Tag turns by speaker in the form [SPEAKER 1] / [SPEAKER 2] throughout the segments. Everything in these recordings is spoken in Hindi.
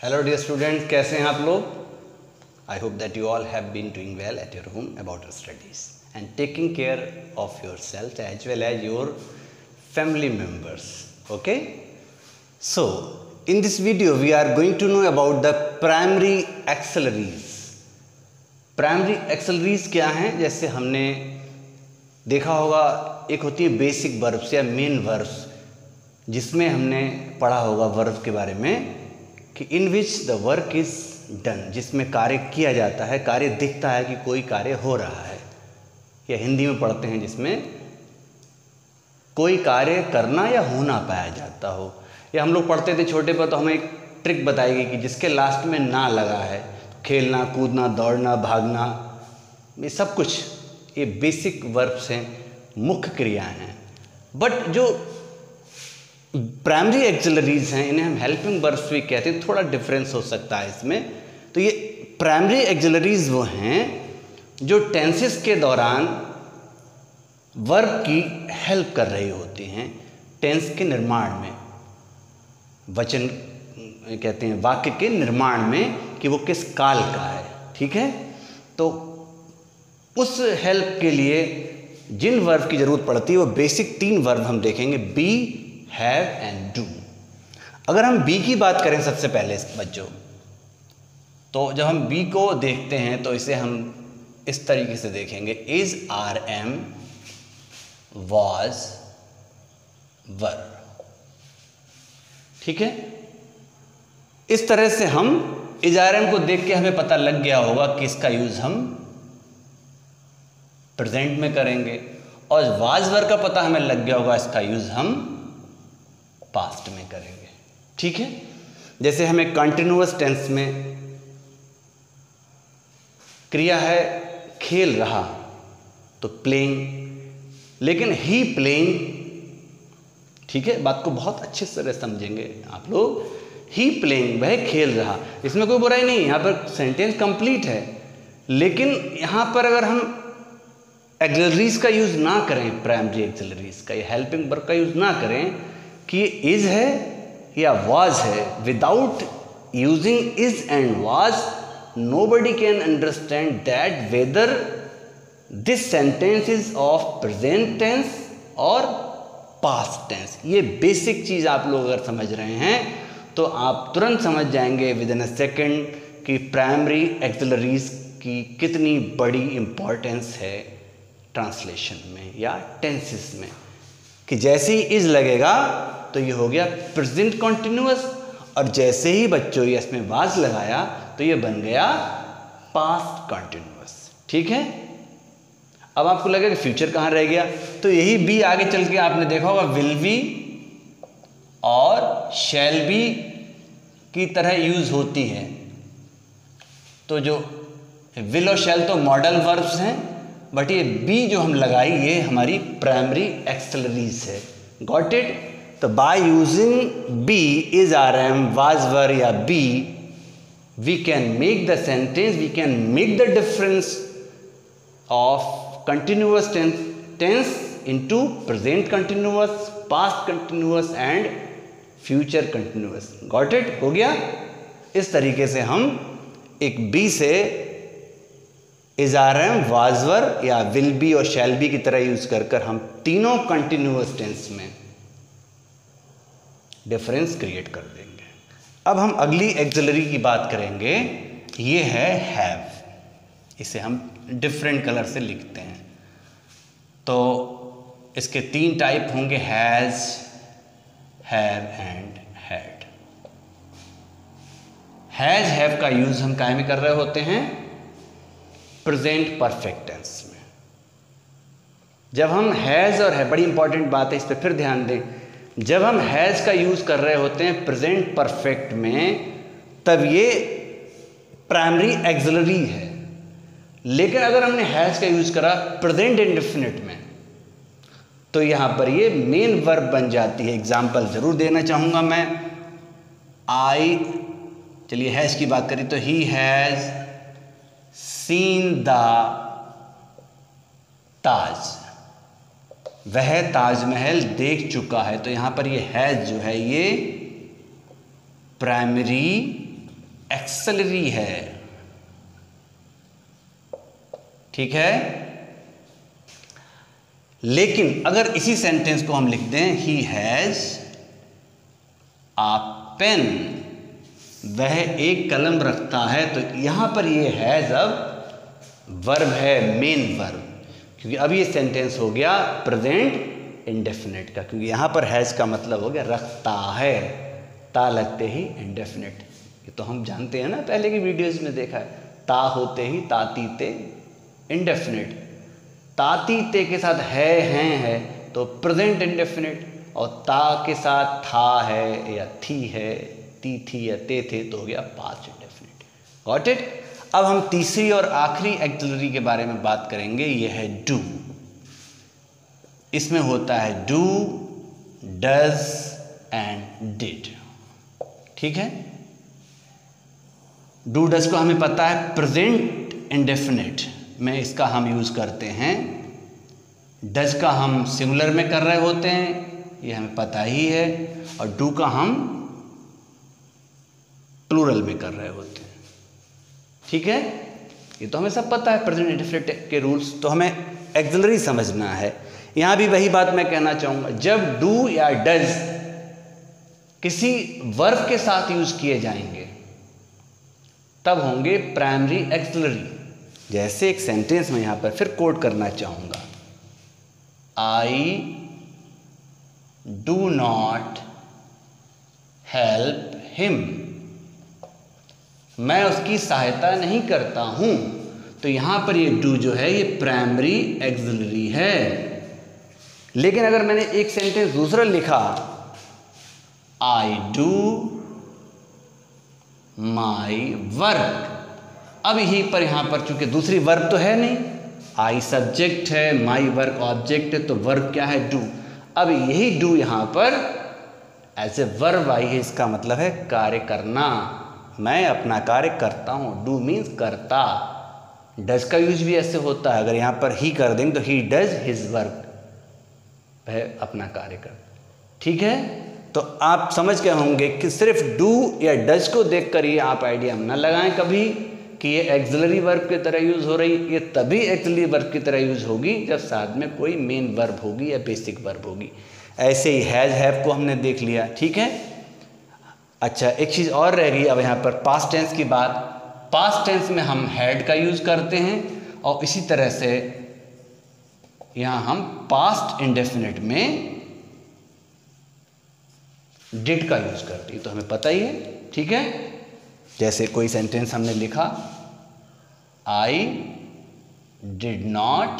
[SPEAKER 1] हेलो डियर स्टूडेंट्स, कैसे हैं आप लोग? I hope that you all have been doing well at your home about your studies and taking care of yourself as well as your family members. Okay, so in this video we are going to know about the primary auxiliaries. Primary auxiliaries क्या हैं? जैसे हमने देखा होगा, एक होती है बेसिक वर्ब्स या मेन वर्ब्स, जिसमें हमने पढ़ा होगा वर्ब के बारे में कि in which the work is done, जिसमें कार्य किया जाता है, कार्य दिखता है कि कोई कार्य हो रहा है, या हिंदी में पढ़ते हैं जिसमें कोई कार्य करना या होना पाया जाता हो। या हम लोग पढ़ते थे छोटे पर तो हमें एक ट्रिक बताई गई कि जिसके लास्ट में ना लगा है, खेलना, कूदना, दौड़ना, भागना, ये सब कुछ ये बेसिक वर्ब्स हैं, मुख्य क्रियाएं हैं। बट जो प्राइमरी एक्सिलरीज हैं, इन्हें हम हेल्पिंग वर्ब्स भी कहते हैं, थोड़ा डिफरेंस हो सकता है इसमें। तो ये प्राइमरी एक्सिलरीज वो हैं जो टेंसेस के दौरान वर्ब की हेल्प कर रही होती हैं टेंस के निर्माण में, वचन कहते हैं वाक्य के निर्माण में कि वो किस काल का है। ठीक है, तो उस हेल्प के लिए जिन वर्ब की ज़रूरत पड़ती है वो बेसिक 3 वर्ब हम देखेंगे, बी, हैव एंड डू। अगर हम बी की बात करें सबसे पहले बच्चों, तो जब हम बी को देखते हैं तो इसे हम इस तरीके से देखेंगे, is, are, am, was, were। ठीक है, इस तरह से हम इजारम को देख के हमें पता लग गया होगा कि इसका यूज हम प्रेजेंट में करेंगे, और was were का पता हमें लग गया होगा इसका यूज हम पास्ट में करेंगे। ठीक है, जैसे हमें कंटिन्यूअस टेंस में क्रिया है खेल रहा, तो प्लेइंग, लेकिन ही प्लेइंग, ठीक है, बात को बहुत अच्छे से समझेंगे आप लोग। ही प्लेइंग, वह खेल रहा, इसमें कोई बुराई नहीं, यहाँ पर सेंटेंस कंप्लीट है। लेकिन यहाँ पर अगर हम एक्सिलरीज का यूज़ ना करें, प्राइमरी एक्सिलरीज का या हेल्पिंग वर्ब का यूज़ ना करें कि ये इज है या वाज है, without using is and was nobody can understand that whether this sentence is of present tense और पास्ट टेंस। ये बेसिक चीज़ आप लोग अगर समझ रहे हैं तो आप तुरंत समझ जाएंगे विद इन अ सेकेंड कि प्राइमरी एक्सिलरीज की कितनी बड़ी इम्पोर्टेंस है ट्रांसलेशन में या टेंसेस में। कि जैसे ही इज लगेगा तो ये हो गया प्रेजेंट कॉन्टिन्यूअस, और जैसे ही बच्चों ये इसमें वाज लगाया तो ये बन गया पास्ट कॉन्टिन्यूअस। ठीक है, अब आपको लगेगा कि फ्यूचर कहाँ रह गया, तो यही बी आगे चल के आपने देखा होगा विल बी और शैल बी की तरह यूज होती है। तो जो विल और शैल तो मॉडल वर्ब्स हैं, बट ये बी जो हम लगाई ये हमारी प्राइमरी एक्सिलरीज है। Got it? तो by using be, is, are, am, was, were या be, we can make the sentence, we can make the difference of continuous tense into present continuous, past continuous and future continuous। Got it? हो गया? इस तरीके से हम एक बी से is, are, am, was, were या विल बी और शैल बी की तरह यूज कर हम तीनों कंटिन्यूअस टेंस में डिफरेंस क्रिएट कर देंगे। अब हम अगली एक्सिलरी की बात करेंगे, ये है हैव। इसे हम डिफरेंट कलर से लिखते हैं, तो इसके 3 टाइप होंगे, has, have and had. Has, have का यूज हम काय में कर रहे होते हैं? प्रेजेंट परफेक्ट टेंस में। जब हम हैज़ और है, बड़ी इंपॉर्टेंट बात है, इस पर फिर ध्यान दें, जब हम हैज़ का यूज कर रहे होते हैं प्रेजेंट परफेक्ट में, तब ये प्राइमरी एक्सिलरी है। लेकिन अगर हमने हैज़ का यूज करा प्रेजेंट इंडेफिनिट में, तो यहां पर ये मेन वर्ब बन जाती है। एग्जाम्पल जरूर देना चाहूंगा मैं। आई, चलिए हैज़ की बात करें तो he has seen the Taj, वह ताजमहल देख चुका है। तो यहां पर ये हैज़ जो है ये प्राइमरी एक्सेलरी है, ठीक है। लेकिन अगर इसी सेंटेंस को हम लिख दें ही हैज आ पेन, वह एक कलम रखता है, तो यहां पर ये हैज अब वर्ब है, मेन वर्ब, क्योंकि अब ये सेंटेंस हो गया प्रेजेंट इंडेफिनिट का, क्योंकि यहां पर हैज का मतलब हो गया रखता है, ता लगते ही इंडेफिनिट। ये तो हम जानते हैं ना, पहले की वीडियोस में देखा है, ता होते ही तातीते इंडेफिनिट, तातीते के साथ है तो प्रेजेंट इंडेफिनिट, और ता के साथ था है या थी है, ती थी या ते थे, तो हो गया पास्ट इंडेफिनिट। Got it. अब हम तीसरी और आखिरी एक्सिलरी के बारे में बात करेंगे, यह है डू। इसमें होता है डू, डज एंड डिड, ठीक है। डू डज को हमें पता है प्रेजेंट इंडेफिनिट में इसका हम यूज करते हैं, डज का हम सिंगुलर में कर रहे होते हैं, ये हमें पता ही है, और डू का हम प्लूरल में कर रहे होते हैं, ठीक है। ये तो हमें सब पता है प्रेजेंट इंडेफिनिट के रूल्स, तो हमें एक्सिलरी समझना है। यहां भी वही बात मैं कहना चाहूंगा, जब डू या डज किसी वर्ब के साथ यूज किए जाएंगे तब होंगे प्राइमरी एक्सिलरी। जैसे एक सेंटेंस में यहां पर फिर कोट करना चाहूंगा, I do not help him, मैं उसकी सहायता नहीं करता हूं, तो यहां पर ये डू जो है ये प्राइमरी एक्सिलरी है। लेकिन अगर मैंने एक सेंटेंस दूसरा लिखा, आई डू माई वर्क, अब यहीं पर यहां पर चूंकि दूसरी वर्ब तो है नहीं, आई सब्जेक्ट है, माई वर्क ऑब्जेक्ट है, तो वर्ब क्या है? डू। अब यही डू यहां पर एज ए वर्ब आई है, इसका मतलब है कार्य करना, मैं अपना कार्य करता हूं। डू मीन्स करता। डज का यूज भी ऐसे होता है, अगर यहां पर ही कर देंगे तो ही डज हिज वर्क, वह अपना कार्य करता, ठीक है। तो आप समझ गए होंगे कि सिर्फ डू या डज को देखकर ये आप आइडिया न लगाएं कभी कि ये एक्सिलरी वर्ब की तरह यूज हो रही, ये तभी एक्सिलरी वर्ब की तरह यूज होगी जब साथ में कोई मेन वर्ब होगी या बेसिक वर्ब होगी। ऐसे ही हैज हैव को हमने देख लिया, ठीक है। अच्छा, एक चीज़ और रह गई अब यहाँ पर पास्ट टेंस की बात। पास्ट टेंस में हम हैड का यूज करते हैं, और इसी तरह से यहाँ हम पास्ट इंडेफिनिट में डिड का यूज करते हैं, तो हमें पता ही है, ठीक है। जैसे कोई सेंटेंस हमने लिखा, I did not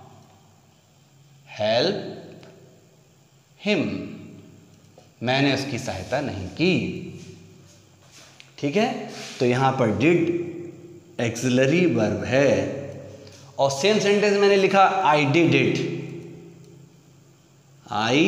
[SPEAKER 1] help him, मैंने उसकी सहायता नहीं की, ठीक है। तो यहां पर डिड एक्सिलरी वर्ब है। और सेम सेंटेंस मैंने लिखा, I did it, I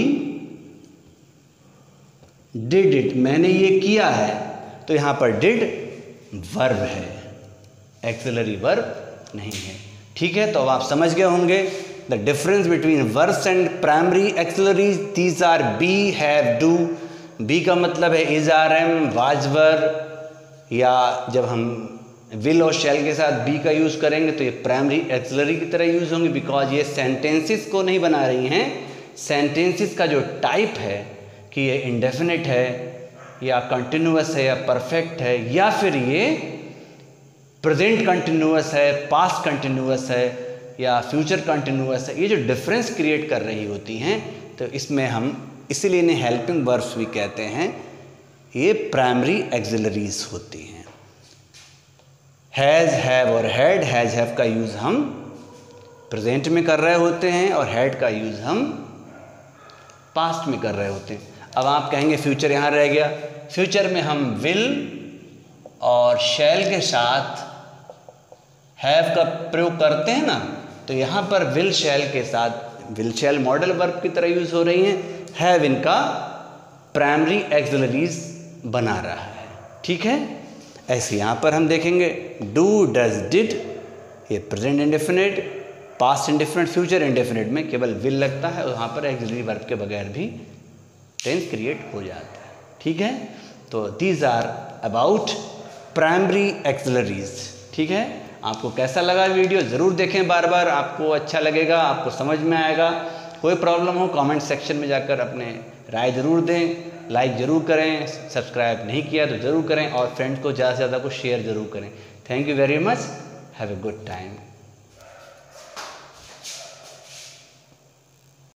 [SPEAKER 1] did it, मैंने ये किया है, तो यहां पर डिड वर्ब है, एक्सिलरी वर्ब नहीं है, ठीक है। तो अब आप समझ गए होंगे the difference between verbs and primary auxiliaries. These are be, have, do. Be का मतलब है is, are, am, was, were, या जब हम विल और शैल के साथ बी का यूज करेंगे तो ये प्राइमरी एक्सिलरी की तरह यूज होंगे, बिकॉज ये सेंटेंसेस को नहीं बना रही हैं। सेंटेंसेस का जो टाइप है कि ये इंडेफिनिट है या कंटिन्यूअस है या परफेक्ट है, या फिर ये प्रेजेंट कंटिन्यूअस है, पास्ट कंटिन्यूअस है, या फ्यूचर कंटिन्यूअस है, ये जो डिफरेंस क्रिएट कर रही होती हैं, तो इसमें हम इसीलिए इन्हें हेल्पिंग वर्ब्स भी कहते हैं, ये प्राइमरी एक्सिलरीज होती हैं। हैज़, हैव और हैड, हैज़ हैव का यूज़ हम प्रेजेंट में कर रहे होते हैं, और हैड का यूज़ हम पास्ट में कर रहे होते हैं। अब आप कहेंगे फ्यूचर यहाँ रह गया, फ्यूचर में हम विल और शैल के साथ हैव का प्रयोग करते हैं ना, तो यहाँ पर विल शैल के साथ विल शैल मॉडल वर्ब की तरह यूज हो रही हैं, हैव इनका प्राइमरी एक्सिलरीज बना रहा है, ठीक है। ऐसे यहाँ पर हम देखेंगे डू, डज, डिड, ये present indefinite, past indefinite, future indefinite में केवल विल लगता है, और यहाँ पर एक्सिलरी वर्ब के बगैर भी टेंस क्रिएट हो जाता है, ठीक है। तो these are about primary auxiliaries. ठीक है, आपको कैसा लगा वीडियो ज़रूर देखें बार बार, आपको अच्छा लगेगा, आपको समझ में आएगा। कोई प्रॉब्लम हो कमेंट सेक्शन में जाकर अपने राय ज़रूर दें, लाइक ज़रूर करें, सब्सक्राइब नहीं किया तो ज़रूर करें और फ्रेंड्स को ज़्यादा से ज़्यादा को शेयर ज़रूर करें। Thank you very much, have a good time.